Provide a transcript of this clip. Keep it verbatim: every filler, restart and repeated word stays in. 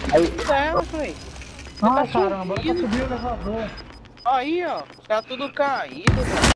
Aí, Céu, velho. Ah, tá caramba, bora pra subindo. subir o elevador. Aí, ó. Os caras tudo caído, velho.